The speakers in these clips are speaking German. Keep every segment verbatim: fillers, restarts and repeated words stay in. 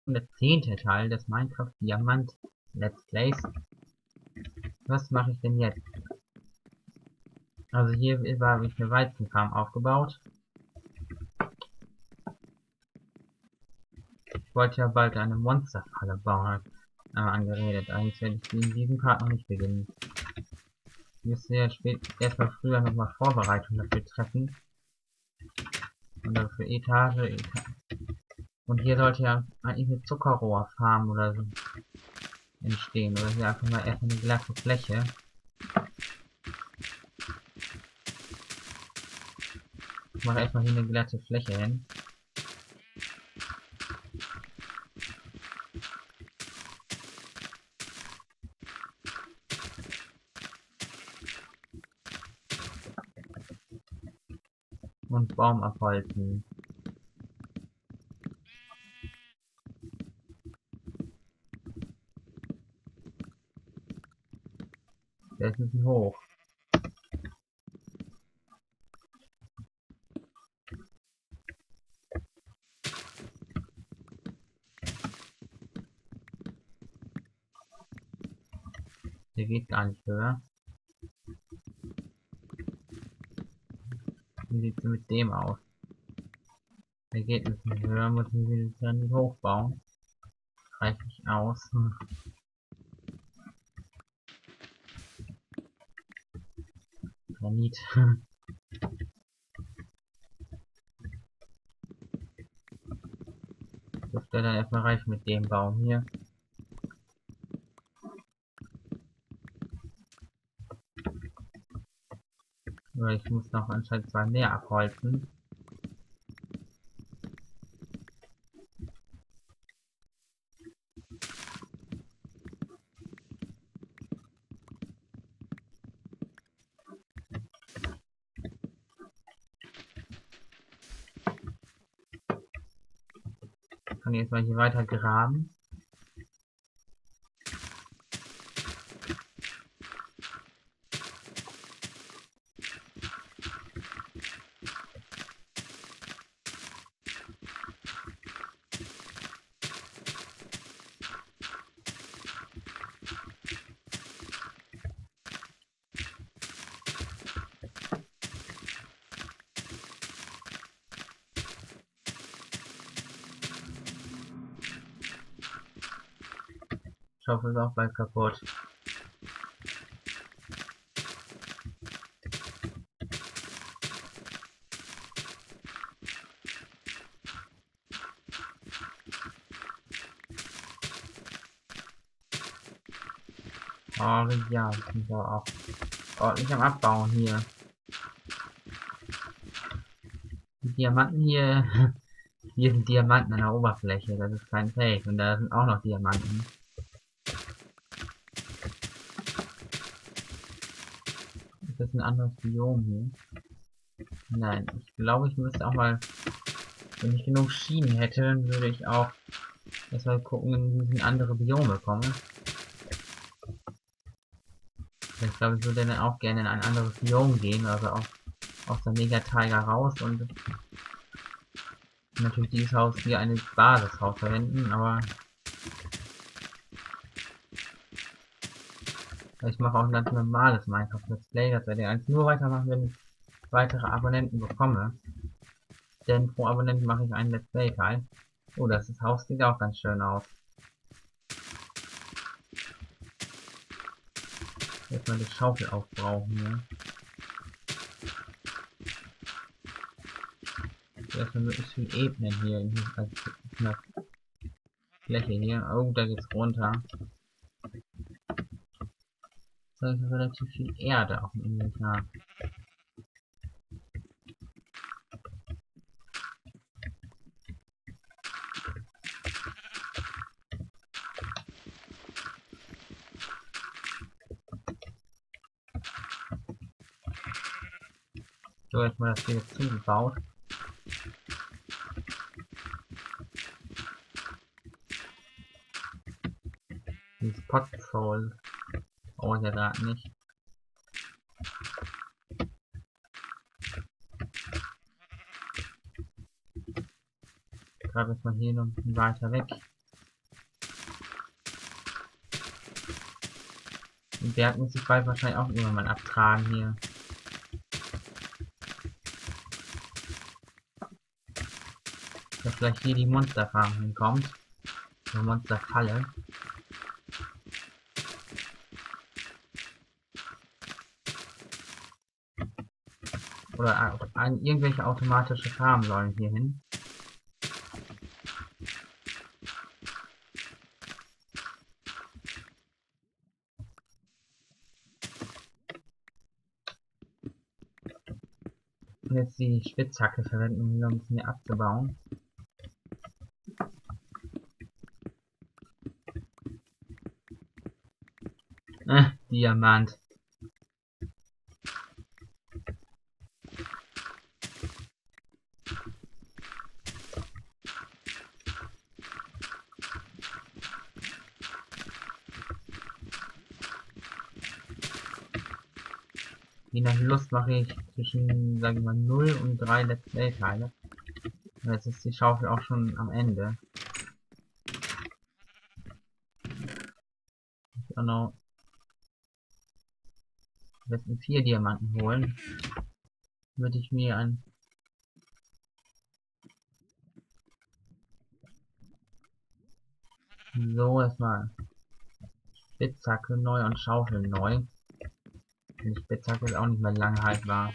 Und der zehnte Teil des Minecraft Diamant Let's Plays. Was mache ich denn jetzt? Also hier habe ich eine Weizenfarm aufgebaut. Ich wollte ja bald eine Monsterfalle bauen, äh, angeredet. Eigentlich werde ich in diesem Part noch nicht beginnen. Ich müsste ja erstmal früher nochmal Vorbereitungen dafür treffen. Und dafür Etage, Etage. Und hier sollte ja eigentlich eine Zuckerrohrfarm oder so entstehen. Oder hier einfach mal erstmal eine glatte Fläche. Ich mache erstmal hier eine glatte Fläche hin. Und Baum abholzen. Der ist ein bisschen hoch. Der geht gar nicht höher. Wie sieht es mit dem aus? Der geht ein bisschen höher, muss ich ihn dann nicht hochbauen. Reicht nicht aus. Hm. Granit. Dürfte dann erstmal reichen mit dem Baum hier. Aber ich muss noch anscheinend zwei mehr abholzen. Ich kann jetzt mal hier weiter graben. Schaufel ist auch bald kaputt. Oh ja, ich bin da auch ordentlich am Abbauen hier. Die Diamanten hier. Hier sind Diamanten an der Oberfläche, das ist kein Fake. Und da sind auch noch Diamanten. Ist das ein anderes Biom hier? Nein, ich glaube, ich müsste auch mal, wenn ich genug Schienen hätte, dann würde ich auch erstmal gucken, wie ich in andere Biome komme. Ich glaube, ich würde dann auch gerne in ein anderes Biom gehen, also auch aus der Mega-Taiga raus und natürlich dieses Haus hier eine Basishaus verwenden, aber ich mache auch ein ganz normales Minecraft Let's Play, das werde ich eigentlich nur weitermachen, wenn ich weitere Abonnenten bekomme. Denn pro Abonnenten mache ich einen Let's Play Teil. Oh, das Haus sieht auch ganz schön aus. Jetzt mal die Schaufel aufbrauchen hier. Erstmal möglichst viel Ebenen hier in der Fläche hier. Oh, da geht's runter. Da ist relativ viel Erde auch im Inventar. So, jetzt mal das hier zugebaut. Dieses Potsoul brauche ich ja gerade nicht. Gerade ist man hier noch ein bisschen weiter weg. Den Berg muss ich bald wahrscheinlich auch irgendwann mal abtragen hier. Dass vielleicht hier die Monsterfarm hinkommt. Die Monsterfalle. Oder ein, irgendwelche automatische Farmen sollen hier hin. Und jetzt die Spitzhacke verwenden, um hier ein bisschen abzubauen. Äh, Diamant. Je nach Lust mache ich zwischen, sagen wir mal, null und drei Let's Play Teile. Und jetzt ist die Schaufel auch schon am Ende. Ich auch noch am besten vier Diamanten holen, damit ich mir ein so erstmal Spitzhacke neu und Schaufel neu. Die Spitzhacke ist auch nicht mehr lange haltbar.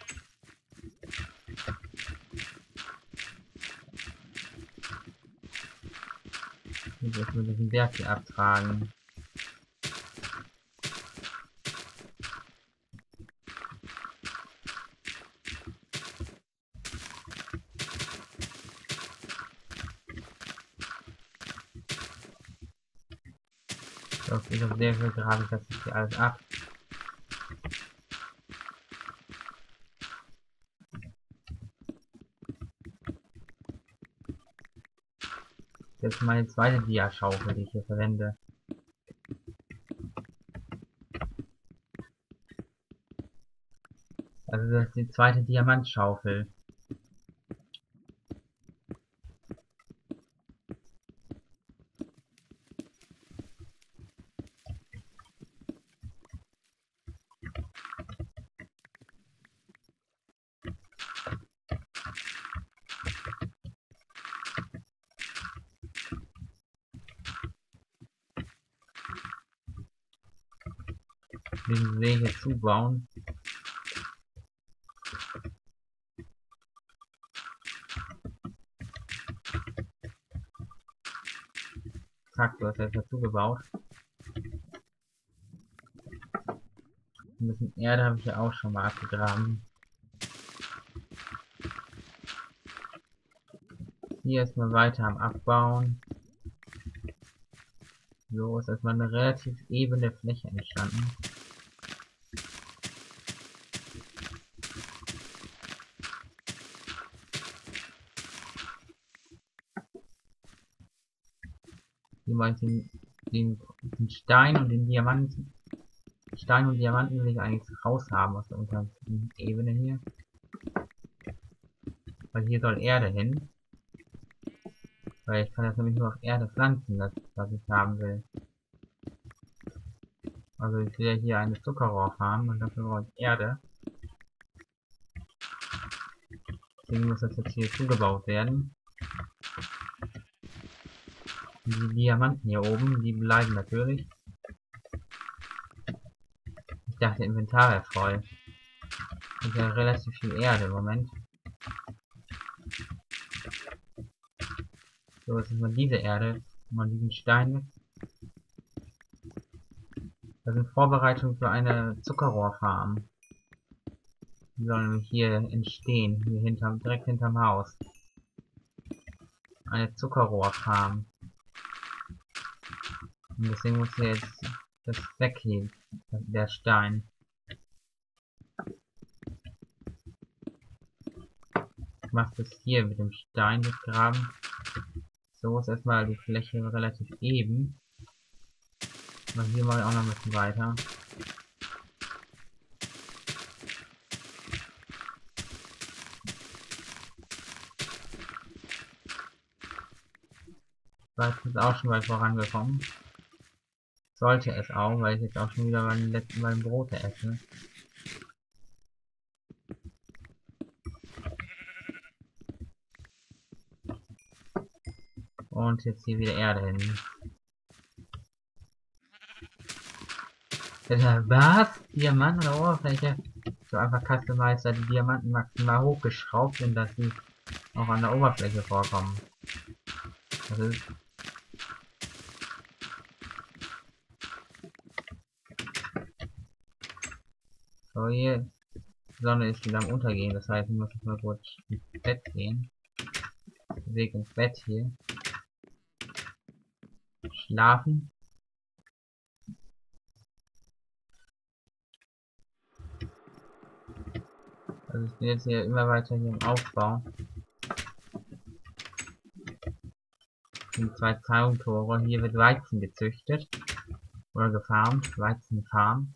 Ich muss mir diesen Berg hier abtragen. Auf dieser sehr viel grabe ich das jetzt hier alles ab. Das ist meine zweite Dia-Schaufel, die ich hier verwende. Also das ist die zweite Diamantschaufel. Den See hier zubauen. Zack, du hast jetzt dazu gebaut. Ein bisschen Erde habe ich ja auch schon mal abgegraben. Hier ist mal weiter am Abbauen. So ist erstmal eine relativ ebene Fläche entstanden. Hier mache ich den, den, den Stein und den Diamanten. Stein und Diamanten will ich eigentlich raus haben aus der unteren Ebene hier. Weil hier soll Erde hin. Weil ich kann das nämlich nur auf Erde pflanzen, das was ich haben will. Also ich will ja hier eine Zuckerrohrfarm und dafür brauche ich Erde. Deswegen muss das jetzt hier zugebaut werden. Und die Diamanten hier oben, die bleiben natürlich. Ich dachte, Inventar wäre voll. Das ist ja relativ viel Erde im Moment. So, jetzt ist mal diese Erde, mal diesen Stein mit. Das sind Vorbereitungen für eine Zuckerrohrfarm. Die soll nämlich hier entstehen, hier hinterm, direkt hinterm Haus. Eine Zuckerrohrfarm. Und deswegen muss hier jetzt das weg hier, der Stein. Ich mache das hier mit dem Stein graben. So ist erstmal die Fläche relativ eben. Und hier mache ich auch noch ein bisschen weiter. Da ist auch schon weit vorangekommen. Sollte es auch, weil ich jetzt auch schon wieder meine letzten beiden Brote esse. Und jetzt hier wieder Erde hin. Was? Diamant an der Oberfläche? So einfach Customized die Diamanten maximal hochgeschraubt sind, dass sie auch an der Oberfläche vorkommen. Das ist so, hier die Sonne ist wieder am Untergehen, das heißt, ich muss jetzt mal kurz ins Bett gehen. Weg ins Bett hier. Schlafen. Also ich bin jetzt hier immer weiter hier im Aufbau. Die zwei Zaumtore. Hier wird Weizen gezüchtet. Oder gefarmt. Weizenfarm.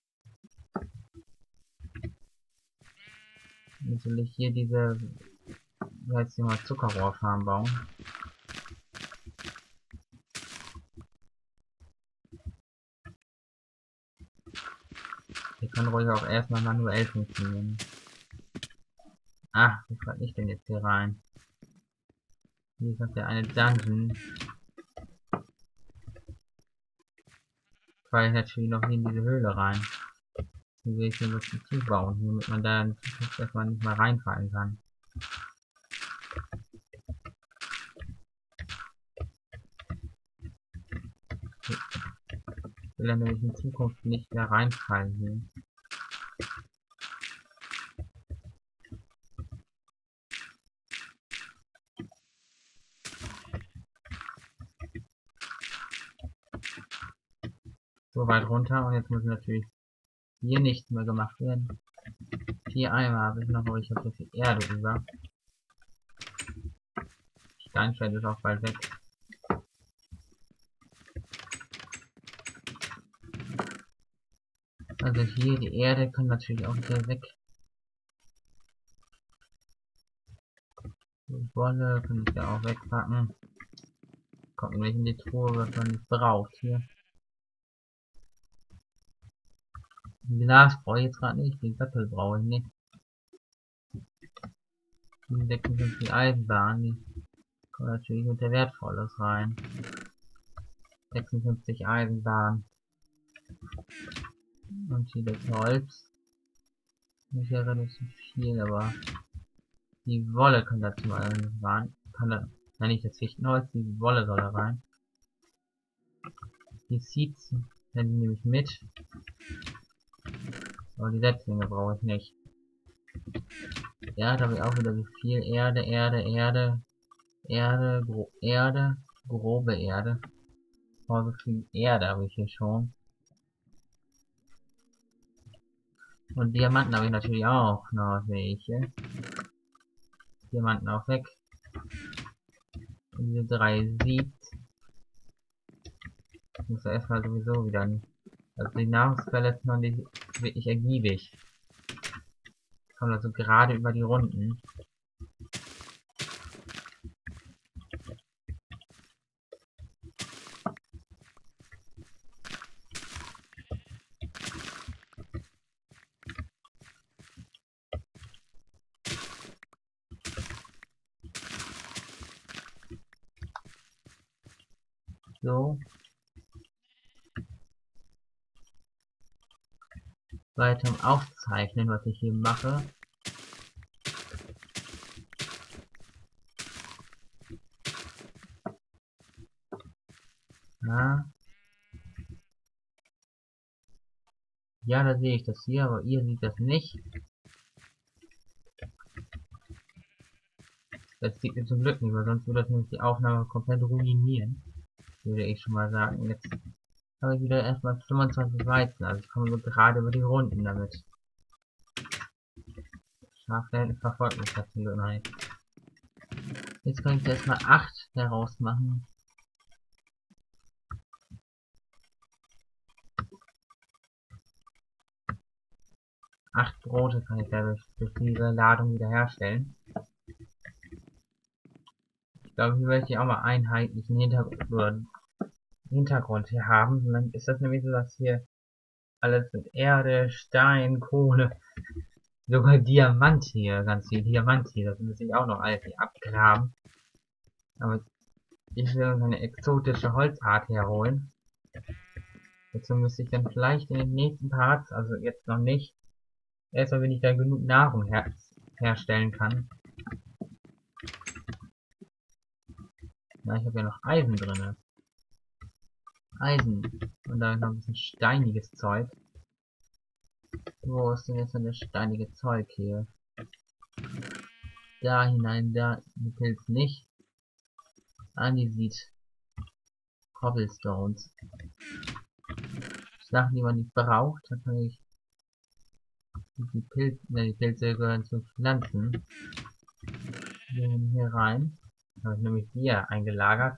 Jetzt will ich hier diese, wie heißt die mal, Zuckerrohrfarm bauen. Hier kann ruhig auch erstmal manuell funktionieren. Ach, wie kann ich denn jetzt hier rein? Hier ist noch der eine Dungeon. Weil ich natürlich noch hier in diese Höhle rein. Hier will ich hier was zubauen, damit man da in Zukunft erstmal nicht mal reinfallen kann. Ich will dann nämlich in Zukunft nicht mehr reinfallen hier. So weit runter und jetzt muss natürlich hier nichts mehr gemacht werden. Vier Eimer habe ich noch, aber ich habe so viel Erde über. Steinfeld ist auch bald weg. Also hier die Erde kann natürlich auch wieder weg. Die Wolle kann ich ja auch wegpacken. Kommt nämlich in die Truhe, was man nicht braucht hier. Glas brauche ich jetzt gerade nicht, den Sattel brauche ich nicht. Die sechsundfünfzig Eisenbahn, die kommt natürlich unter Wertvolles rein. sechsundfünfzig Eisenbahn. Und hier das Holz. Nicht ja relativ viel, aber die Wolle kann dazu mal rein. Kann da, nein, nicht das Fichtenholz, die Wolle soll da rein. Die Seeds nehme ich mit. Aber die Setzlinge brauche ich nicht. Ja, da habe ich auch wieder so viel Erde, Erde, Erde, Erde, gro Erde, grobe Erde. Oh, so viel Erde habe ich hier schon. Und Diamanten habe ich natürlich auch noch welche. Diamanten auch weg. Und diese drei Seeds. Ich muss erstmal sowieso wieder. Also die Nahrungsquelle ist noch nicht wirklich ergiebig. Kommt also gerade über die Runden. So. Weiter im Aufzeichnen, was ich hier mache. Ja. Ja, da sehe ich das hier, aber ihr seht das nicht. Das sieht mir zum Glück nicht, weil sonst würde das nämlich die Aufnahme komplett ruinieren. Würde ich schon mal sagen. Jetzt habe ich wieder erstmal fünfundzwanzig Weizen, also ich komme so gerade über die Runden damit. Schaf da hinten verfolgt mich das hier nicht. Jetzt kann ich erstmal acht daraus machen. acht Brote kann ich dadurch durch diese Ladung wieder herstellen. Ich glaube, hier werde ich auch mal einheitlichen Hintergrund Hintergrund hier haben. Und dann ist das nämlich so, dass hier alles mit Erde, Stein, Kohle, sogar Diamant hier, ganz viel Diamant hier. Das muss ich auch noch alles hier abgraben. Aber ich will so eine exotische Holzart herholen. Dazu müsste ich dann vielleicht in den nächsten Parts, also jetzt noch nicht, erstmal wenn ich da genug Nahrung her herstellen kann. Na, ich habe ja noch Eisen drin. Eisen. Und da noch ein bisschen steiniges Zeug. Wo ist denn jetzt noch das steinige Zeug hier? Da hinein, da die Pilz nicht. Andesit. Cobblestones. Sachen, die man nicht braucht. Da kann ich die Pilze, ne, die Pilze gehören zu Pflanzen. Wir nehmen hier rein. Da habe ich nämlich Bier eingelagert.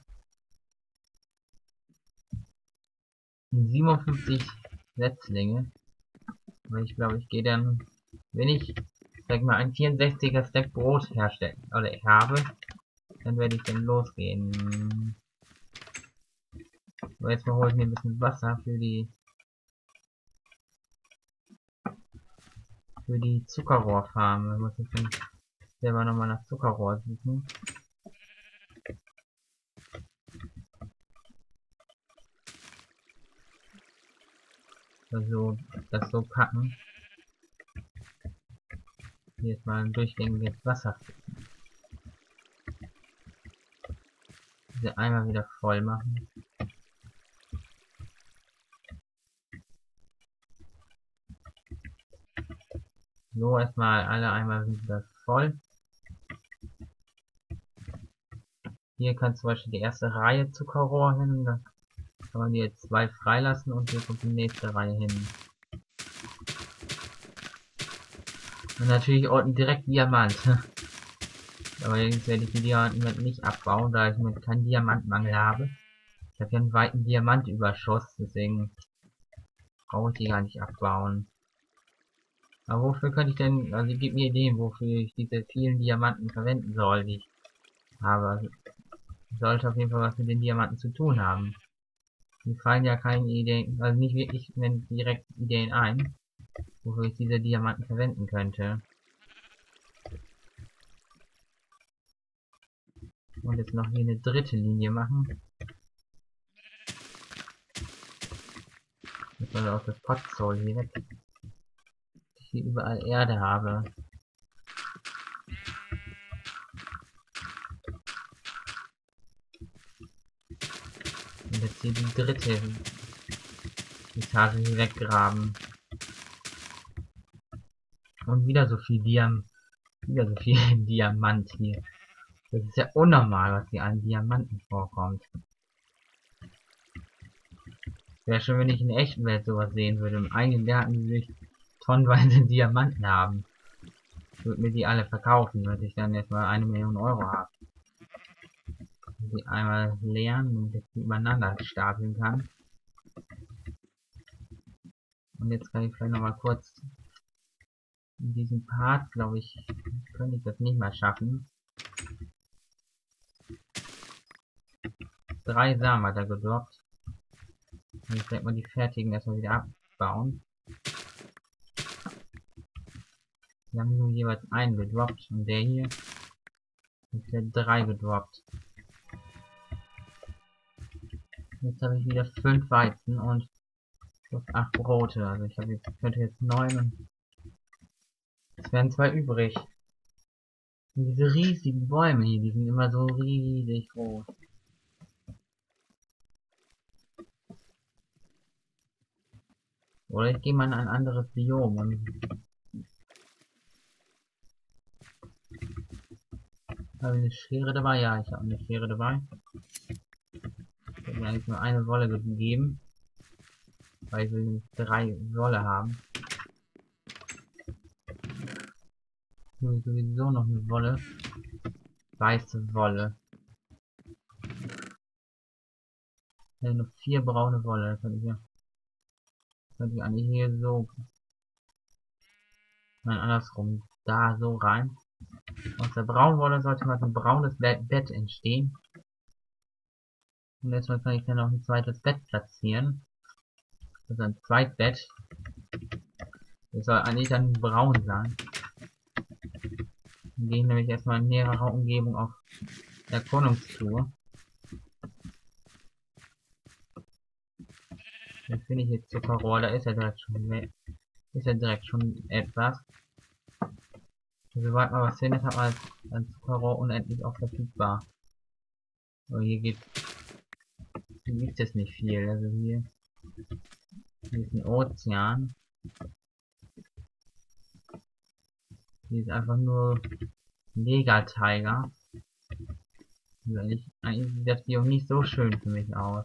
siebenundfünfzig Setzlinge. Aber ich glaube, ich gehe dann, wenn ich, sag mal, ein vierundsechziger Stack Brot herstellen, oder ich habe, dann werde ich dann losgehen. Aber jetzt mal hole ich mir ein bisschen Wasser für die, für die Zuckerrohrfarm. Da muss ich dann selber nochmal nach Zuckerrohr suchen. Also, das so packen. Hier ist mal ein durchgängiges Wasser. Diese Eimer wieder voll machen. So, erstmal alle Eimer sind wieder voll. Hier kann zum Beispiel die erste Reihe Zuckerrohr hin. Da kann man die jetzt zwei freilassen und hier kommt die nächste Reihe hin. Und natürlich unten direkt Diamant. Aber jetzt werde ich die Diamanten nicht abbauen, da ich mit keinen Diamantmangel habe. Ich habe ja einen weiten Diamantüberschuss, deswegen brauche ich die gar nicht abbauen. Aber wofür könnte ich denn, also gib mir Ideen, wofür ich diese vielen Diamanten verwenden soll, die ich habe. Also, ich sollte auf jeden Fall was mit den Diamanten zu tun haben. Mir fallen ja keine Ideen, also nicht wirklich direkt Ideen ein, wofür ich diese Diamanten verwenden könnte. Und jetzt noch hier eine dritte Linie machen. Jetzt soll auch das Potzoll hier weg. Ich hier überall Erde habe. Und jetzt hier die dritte Etage hier weggraben. Und wieder so viel Diam, wieder so viel Diamant hier. Das ist ja unnormal, was hier an Diamanten vorkommt. Wäre schön, wenn ich in der echten Welt sowas sehen würde. Im eigenen Garten würde ich tonnenweise Diamanten haben. Ich würde mir die alle verkaufen, dass ich dann erstmal eine Million Euro habe. Die einmal leeren, damit ich die übereinander stapeln kann. Und jetzt kann ich vielleicht noch mal kurz in diesem Part, glaube ich, könnte ich das nicht mal schaffen. Drei Samen hat er gedroppt. Und jetzt wird man die fertigen erstmal wieder abbauen. Wir haben nur jeweils einen gedroppt und der hier hat wieder drei gedroppt. Jetzt habe ich wieder fünf Weizen und acht Brote. Also ich habe jetzt, könnte jetzt neun und es werden zwei übrig. Und diese riesigen Bäume hier, die sind immer so riesig groß. Oder ich gehe mal in ein anderes Biom und habe ich eine Schere dabei? Ja, ich habe eine Schere dabei. Ich habe mir eigentlich nur eine Wolle gegeben. Weil ich will nämlich drei Wolle haben. Ich will sowieso noch eine Wolle. Weiße Wolle. Ich habe nur vier braune Wolle. Da könnte ich ja. Könnte ich eigentlich hier so. Nein, andersrum. Da so rein. Aus der Braunwolle sollte mal so ein braunes Bett entstehen. Und erstmal kann ich dann noch ein zweites Bett platzieren. Also ein Zweitbett. Das soll eigentlich dann braun sein. Dann gehe ich nämlich erstmal in näherer Umgebung auf Erkundungstour. Dann finde ich jetzt Zuckerrohr, da ist er direkt schon mehr, ist er direkt schon etwas. Sobald man was findet, hat man ein Zuckerrohr unendlich auch verfügbar. Aber hier geht, hier gibt es nicht viel. Also hier, hier ist ein Ozean. Hier ist einfach nur Mega-Tiger. Also eigentlich, eigentlich sieht das Biom nicht so schön für mich aus.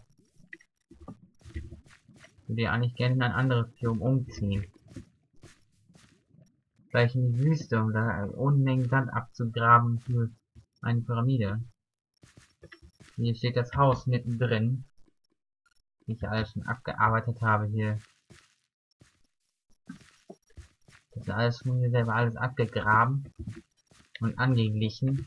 Ich würde ja eigentlich gerne in ein anderes Biom umziehen. Gleich in die Wüste, um da Unmengen Sand abzugraben für eine Pyramide. Hier steht das Haus mittendrin, wie ich alles schon abgearbeitet habe hier. Das ist alles von mir selber alles abgegraben und angeglichen.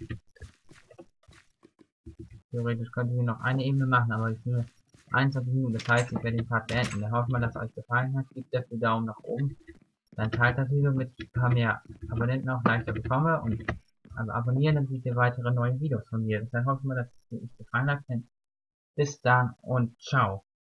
Theoretisch könnte ich hier noch eine Ebene machen, aber ich will einundzwanzig Minuten, das heißt, ich werde den Part beenden. Dann hoffe ich mal, dass es euch gefallen hat. Gebt dafür Daumen nach oben. Dann teilt das Video mit ein paar mehr Abonnenten auch leichter bekomme und also abonnieren, dann seht ihr weitere neue Videos von mir. Dann hoffe ich mal, dass es euch gefallen hat. Bis dann und ciao.